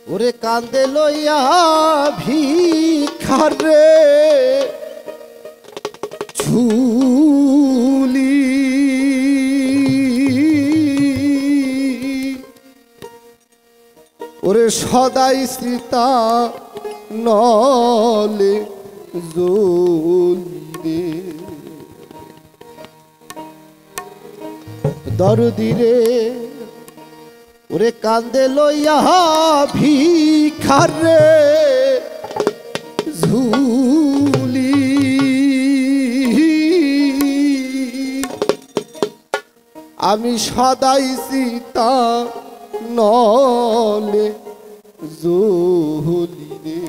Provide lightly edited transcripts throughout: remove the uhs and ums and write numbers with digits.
ওরে কান্দে লইয়া ভিখার রে ঝুলি ওরে সদাই সীতা নলে জলি দরদি রে ওরে কান্দে লইয়া ভিখার রে ঝুলি আমি সদাই সীতা নলে জলি রে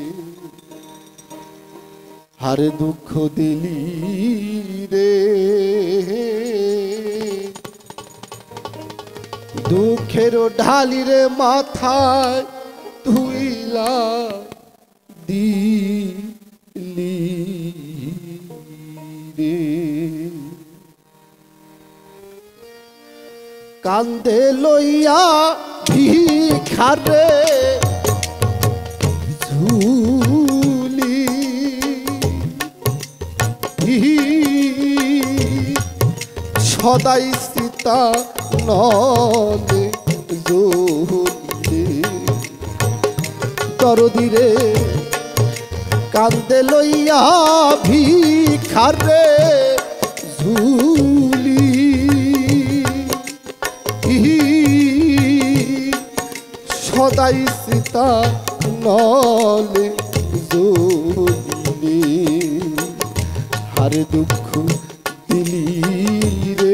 হারে দুঃখ দিলি রে দুঃখের ঢালিরে মাথায় তুইলা দিলি রে কান্দে লইয়া ভিখার রে ঝুলি সদাই সীতা নলে জলি দরদি রে কান্দে লইয়া ভিখার রে ঝুলি সদাই সীতা নলে জলি হারে দুঃখ দিলি রে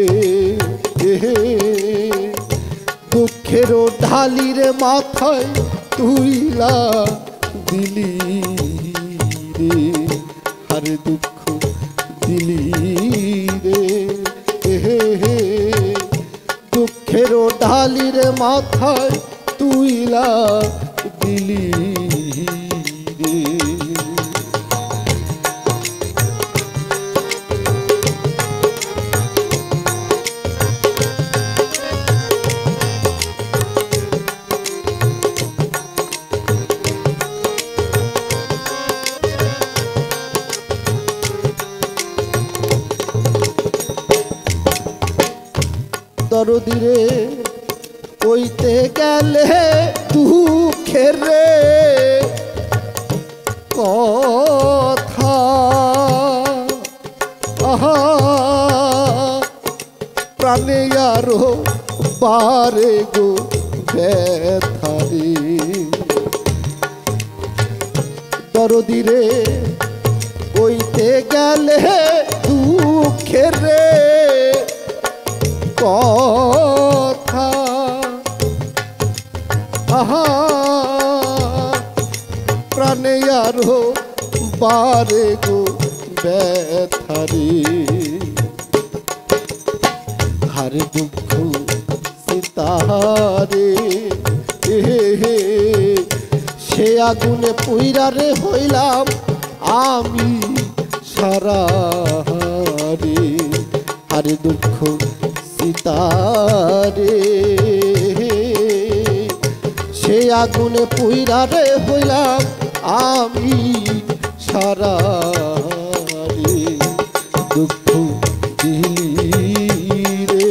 দুঃখের ঢালিরে মাথায় তুইলা দিলি রে হারে দুঃখ দিলি রে দুঃখের ঢালিরে মাথায় তুইলা দিলি রে দরদি রে কইতে গেলে দুঃখের রে কথা আহা প্রাণে আরো বারে গো ব্যথারে দরদি রে কইতে গেলে দুঃখের রে কথা আহা প্রাণে আরো বারে গো ব্যথারে হারে দুঃখ সীতারে সে আগুনে পুইরা রে হইলাম আমি সারা রে হারে দুঃখ সীতারে সে আগুনে পুইরা রে হইলাম আমি সারা রে দুঃখ দিলি রে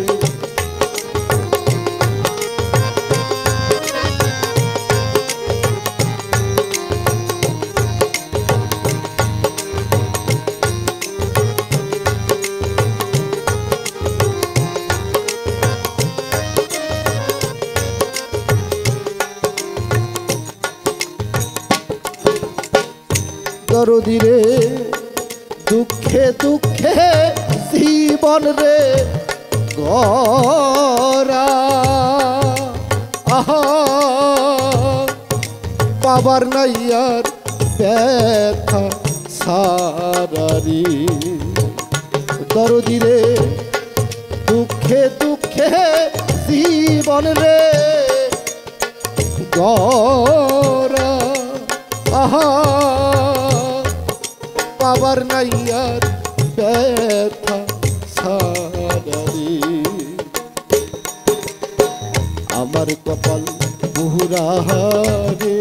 দরদি রে দুঃখে দুঃখে জীবন রে গরা আহা পাবার নাই আর ব্যথা সারারি দরদি রে দুঃখে দুঃখে জীবন রে গরা আহা পাবার নাই আর ব্যথা সারারি আমার কপাল পুরাহারে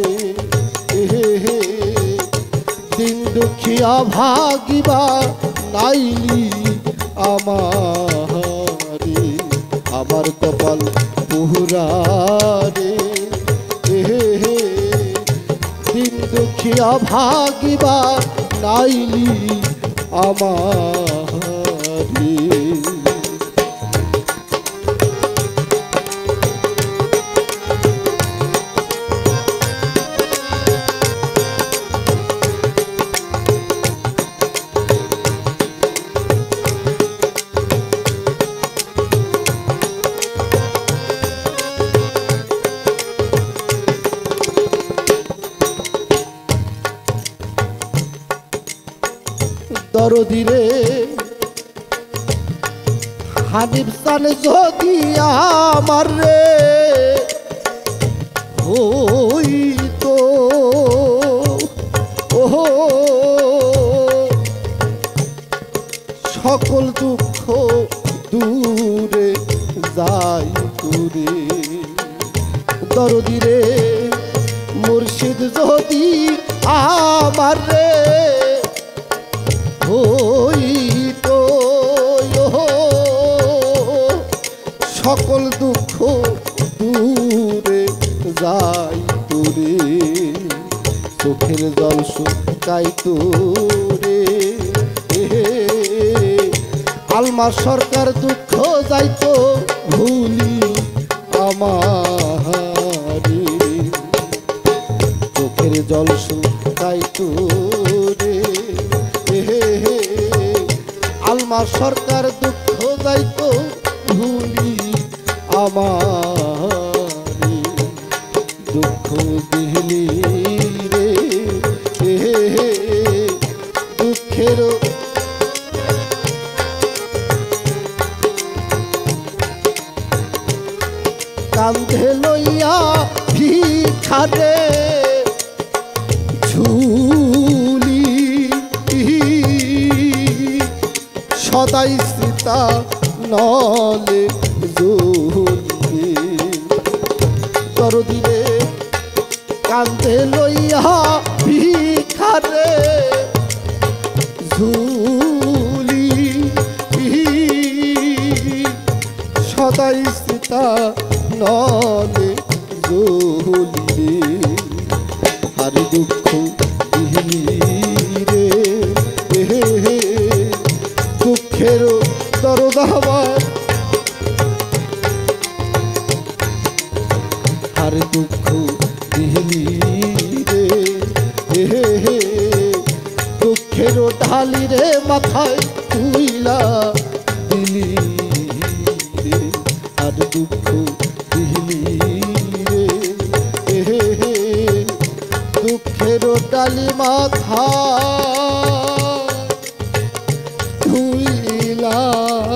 দিন দুঃখিয়া ভাগিবা নাইলি আমারে আমার কপাল পুরারে দিন দুঃখিয়া ভাগিবা নাইলি আমারে দরদিরে হানিফ সান যদি আমার রে হইতো ওহো সকল দুঃখ দূরে যাই দূরে দরদিরে মুর্শিদ যদি আমার রে হইতো সকল দুঃখ দূরে যাই দূরে চোখের জল শুকাইতো রে আলমার সরকার দুঃখ যাইতো ভুলি আমারে চোখের জল শুকাইতো রে আলমার সরকার দুঃখ যাইতো ভুলি আমারে দুঃখ দিলি রে দুঃখের কান্ধে লইয়া ভিখারে ঝুলি সদাই সীতা নলে ঝুলি দরদিরে কান্ধে লইয়া ভিখারে ঝুলি সদাই সীতা নলে ঝুলি আর দুঃখ দিলি রে দুঃখের দরদ আমার আর দুঃখ দিলি রে দুঃখের ঢালি রে মাথায় তুইলা দিলি রে আর দুঃখ দিলি রে দুঃখের ডালি মাথা ধুইলা